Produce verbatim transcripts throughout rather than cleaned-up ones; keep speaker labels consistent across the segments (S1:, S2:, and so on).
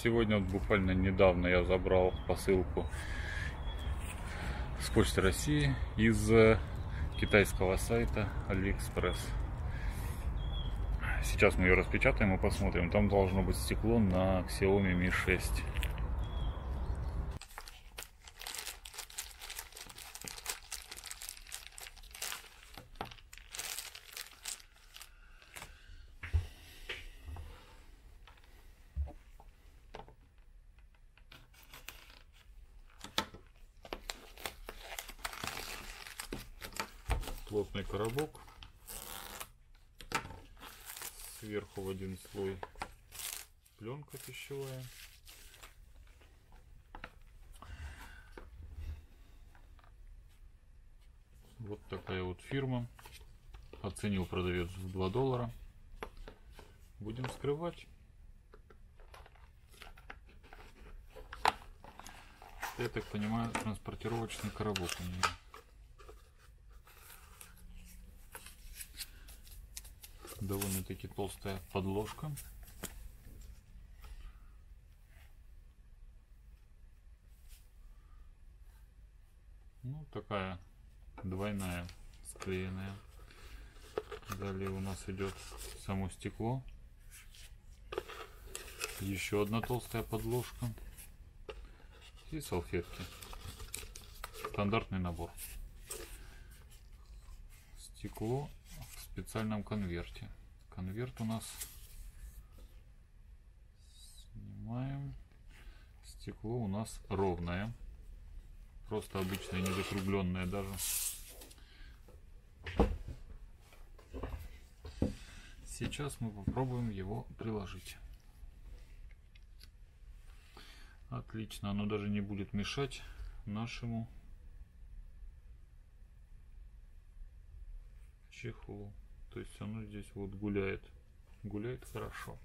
S1: Сегодня вот буквально недавно я забрал посылку с Почты России из китайского сайта AliExpress. Сейчас мы ее распечатаем и посмотрим. Там должно быть стекло на Xiaomi Mi шесть. Плотный коробок, сверху в один слой пленка пищевая, вот такая вот фирма, оценил продавец в два доллара. Будем вскрывать. Я так понимаю, транспортировочный коробок у нее. Довольно-таки толстая подложка. Ну, такая двойная, склеенная. Далее у нас идет само стекло. Еще одна толстая подложка. И салфетки. Стандартный набор. Стекло в специальном конверте. Конверт у нас снимаем. Стекло у нас ровное, просто обычное, не закругленное даже. Сейчас мы попробуем его приложить. Отлично, оно даже не будет мешать нашему чехлу. То есть оно здесь вот гуляет. Гуляет хорошо.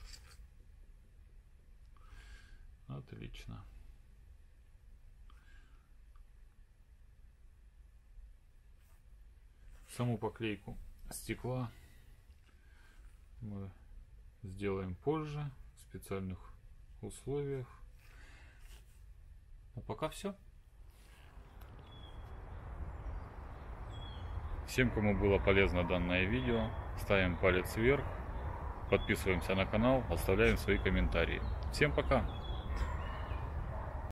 S1: Отлично. Саму поклейку стекла мы сделаем позже, в специальных условиях. А пока все. Всем, кому было полезно данное видео, ставим палец вверх, подписываемся на канал, оставляем свои комментарии. Всем пока!